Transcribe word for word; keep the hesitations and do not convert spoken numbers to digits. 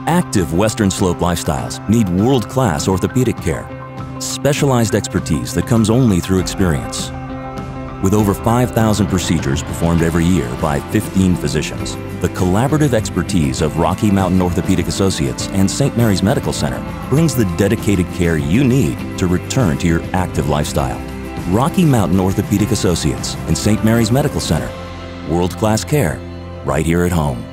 Active Western Slope lifestyles need world-class orthopedic care, specialized expertise that comes only through experience. With over five thousand procedures performed every year by fifteen physicians, the collaborative expertise of Rocky Mountain Orthopaedic Associates and Saint Mary's Medical Center brings the dedicated care you need to return to your active lifestyle. Rocky Mountain Orthopaedic Associates and Saint Mary's Medical Center. World-class care right here at home.